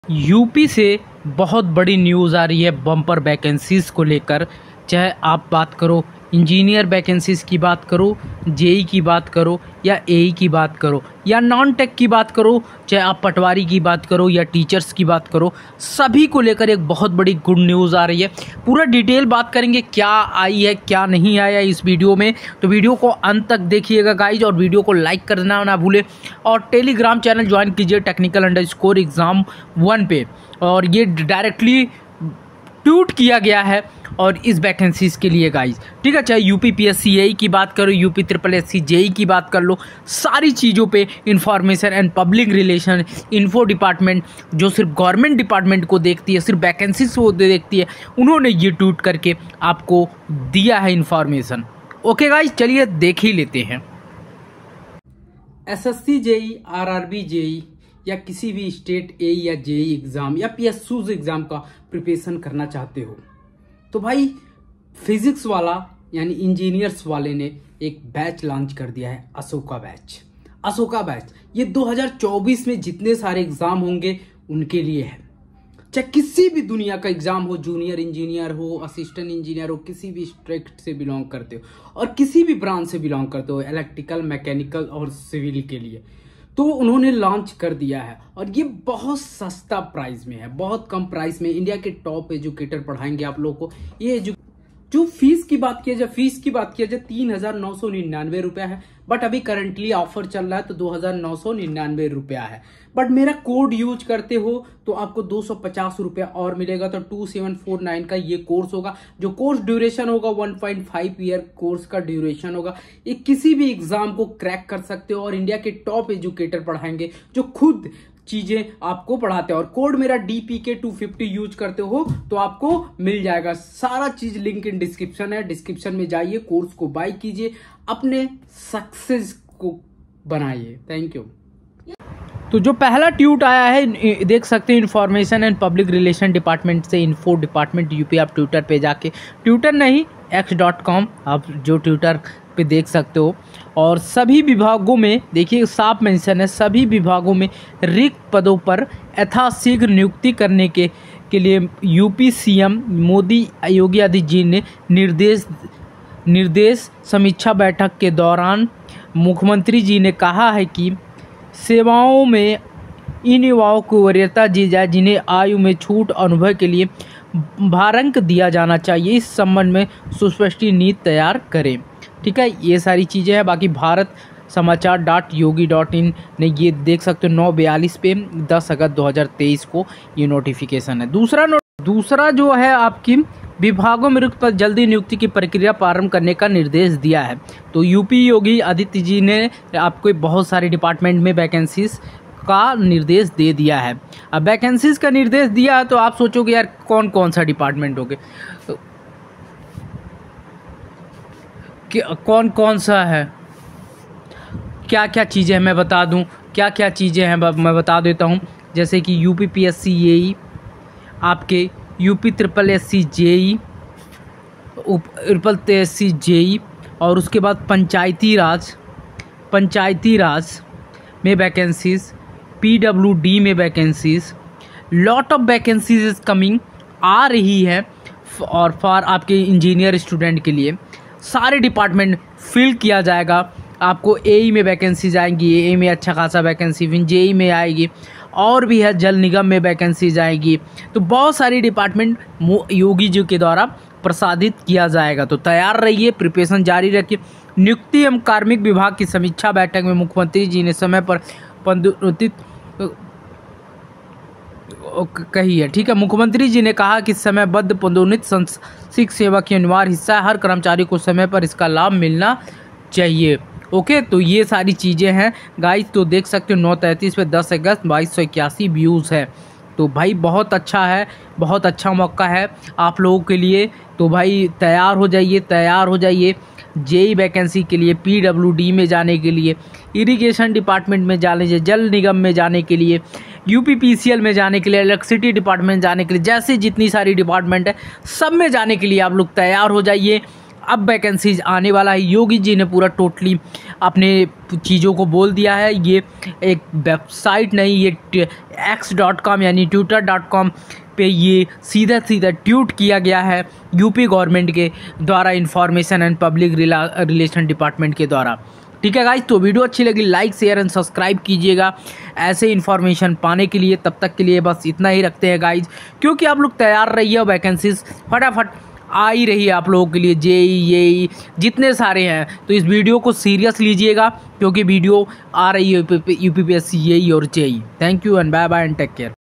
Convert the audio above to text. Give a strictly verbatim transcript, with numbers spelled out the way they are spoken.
UP से बहुत बड़ी न्यूज़ आ रही है बम्पर वैकेंसीज़ को लेकर। चाहे आप बात करो इंजीनियर वैकेंसीज़ की बात करो, जेई की बात करो या एई की बात करो या नॉन टेक की बात करो, चाहे आप पटवारी की बात करो या टीचर्स की बात करो, सभी को लेकर एक बहुत बड़ी गुड न्यूज़ आ रही है। पूरा डिटेल बात करेंगे क्या आई है क्या नहीं आया इस वीडियो में, तो वीडियो को अंत तक देखिएगा गाइज, और वीडियो को लाइक करना ना भूले और टेलीग्राम चैनल ज्वाइन कीजिए technical underscore exam one पे, और ये डायरेक्टली ट्वीट किया गया है और इस वैकेंसीज़ के लिए गाइज, ठीक है। चाहे यूपी पीएससी एई की बात करो, UP triple S C JE की बात कर लो, सारी चीज़ों पे information and public relation info department जो सिर्फ गवर्नमेंट डिपार्टमेंट को देखती है, सिर्फ वैकेंसीज को देखती है, उन्होंने ये ट्वीट करके आपको दिया है इंफॉर्मेशन। ओके गाइज, चलिए देख ही लेते हैं। एसएससी जेई, आरआरबी जेई या किसी भी स्टेट ए या जेई एग्ज़ाम या पीएसयू एग्ज़ाम का प्रिपरेशन करना चाहते हो तो भाई फिजिक्स वाला यानी इंजीनियर्स वाले ने एक बैच लॉन्च कर दिया है, अशोका बैच। अशोका बैच ये दो हज़ार चौबीस में जितने सारे एग्ज़ाम होंगे उनके लिए है। चाहे किसी भी दुनिया का एग्ज़ाम हो, जूनियर इंजीनियर हो, असिस्टेंट इंजीनियर हो, किसी भी स्ट्रिक्ट से बिलोंग करते हो और किसी भी ब्रांच से बिलोंग करते हो, इलेक्ट्रिकल, मैकेनिकल और सिविल के लिए, तो उन्होंने लॉन्च कर दिया है। और ये बहुत सस्ता प्राइस में है, बहुत कम प्राइस में इंडिया के टॉप एजुकेटर पढ़ाएंगे आप लोगों को। ये एजु जो फीस की बात किया जाए फीस की बात किया जाए तीन हजार नौ सौ निन्यानवे रुपया है, बट अभी करंटली ऑफर चल रहा है तो दो हजार नौ सौ निन्यानवे रुपया है। बट मेरा कोड यूज करते हो तो आपको दो सौ पचास रुपया और मिलेगा, तो टू सेवन फोर नाइन का ये कोर्स होगा। जो कोर्स ड्यूरेशन होगा one point five year course का ड्यूरेशन होगा। ये किसी भी एग्जाम को क्रैक कर सकते हो और इंडिया के टॉप एजुकेटर पढ़ाएंगे जो खुद चीजें आपको पढ़ाते हैं। और कोड मेरा D P K two fifty use करते हो तो आपको मिल जाएगा। सारा चीज लिंक इन डिस्क्रिप्शन है, डिस्क्रिप्शन में जाइए, कोर्स को बाय कीजिए, अपने सक्सेस को बनाइए। Thank you. तो जो पहला ट्वीट आया है देख सकते हैं, information and public relation department से, इन्फो डिपार्टमेंट यूपी। आप ट्विटर पे जाके, ट्विटर नहीं एक्स डॉट कॉम, आप जो ट्विटर पे देख सकते हो। और सभी विभागों में देखिए साफ मेंशन है, सभी विभागों में रिक्त पदों पर यथाशीघ्र नियुक्ति करने के के लिए यूपी सीएम मोदी योगी आदित्यनाथ जी ने निर्देश निर्देश समीक्षा बैठक के दौरान मुख्यमंत्री जी ने कहा है कि सेवाओं में इन युवाओं को वरीयता दी जाए जिन्हें आयु में छूट अनुभव के लिए भारांक दिया जाना चाहिए। इस संबंध में सुस्पष्ट नीति तैयार करें, ठीक है। ये सारी चीज़ें हैं। बाकी भारत समाचार डॉट योगी डॉट इन ने ये देख सकते हो नौ बयालीस पे दस अगस्त दो हज़ार तेईस को ये नोटिफिकेशन है। दूसरा नो, दूसरा जो है आपकी विभागों में रिक्त पद जल्दी नियुक्ति की प्रक्रिया प्रारंभ करने का निर्देश दिया है। तो यूपी योगी आदित्य जी ने आपको बहुत सारे डिपार्टमेंट में वैकेंसीज का निर्देश दे दिया है। अब वैकेंसीज का निर्देश दिया है तो आप सोचोगे यार कौन कौन सा डिपार्टमेंट होगे, तो कौन कौन सा है, क्या क्या चीज़ें हैं मैं बता दूं, क्या क्या चीज़ें हैं मैं बता देता हूं। जैसे कि यूपी पीएससी एई, आपके UP triple S C JE, triple S C JE, और उसके बाद पंचायती राज, पंचायती राज में वैकेंसीज, पीडब्ल्यूडी में vacancies, lot of vacancies is coming, आ रही है। और फॉर आपके इंजीनियर स्टूडेंट के लिए सारे डिपार्टमेंट फिल किया जाएगा। आपको एई में वैकेंसीज आएंगी, एई में अच्छा खासा वैकेंसी, फिर जेई में आएगी, और भी है जल निगम में वैकेंसीज आएगी। तो बहुत सारी डिपार्टमेंट योगी जी के द्वारा प्रसादित किया जाएगा। तो तैयार रहिए, प्रिपरेशन जारी रखिए। नियुक्ति एवं कार्मिक विभाग की समीक्षा बैठक में मुख्यमंत्री जी ने समय पर पदोन्नति कही है, ठीक है। मुख्यमंत्री जी ने कहा कि समयबद्ध पदोन्नति संसाधित सेवा की अनिवार्य हिस्सा है, हर कर्मचारी को समय पर इसका लाभ मिलना चाहिए। ओके, तो ये सारी चीज़ें हैं गाइस। तो देख सकते हो नौ तैंतीस पे दस अगस्त बाईस सौ इक्यासी व्यूज़ है। तो भाई बहुत अच्छा है, बहुत अच्छा मौका है आप लोगों के लिए। तो भाई तैयार हो जाइए, तैयार हो जाइए जेई वैकेंसी के लिए, पीडब्ल्यूडी में जाने के लिए, इरिगेशन डिपार्टमेंट में जाने के लिए, जल निगम में जाने के लिए, यूपीपीसीएल में जाने के लिए, इलेक्ट्रिसिटी डिपार्टमेंट जाने के लिए, जैसे जितनी सारी डिपार्टमेंट है सब में जाने के लिए आप लोग तैयार हो जाइए। अब वैकेंसीज आने वाला है। योगी जी ने पूरा टोटली अपने चीज़ों को बोल दिया है। ये एक वेबसाइट नहीं, ये एक्स डॉट कॉम यानी ट्विटर डॉट कॉम पे ये सीधा सीधा ट्वीट किया गया है यूपी गवर्नमेंट के द्वारा, information and public relation department के द्वारा। ठीक है गाइज, तो वीडियो अच्छी लगी लाइक शेयर एंड सब्सक्राइब कीजिएगा ऐसे इन्फॉर्मेशन पाने के लिए। तब तक के लिए बस इतना ही रखते हैं गाइज, क्योंकि आप लोग तैयार रहिए, वैकेंसीज फटाफट आ ही रही है आप लोगों के लिए, जेई येई जितने सारे हैं। तो इस वीडियो को सीरियस लीजिएगा, क्योंकि वीडियो आ रही है यूपीपीएससी, येई और JE. Thank you and bye bye and take care.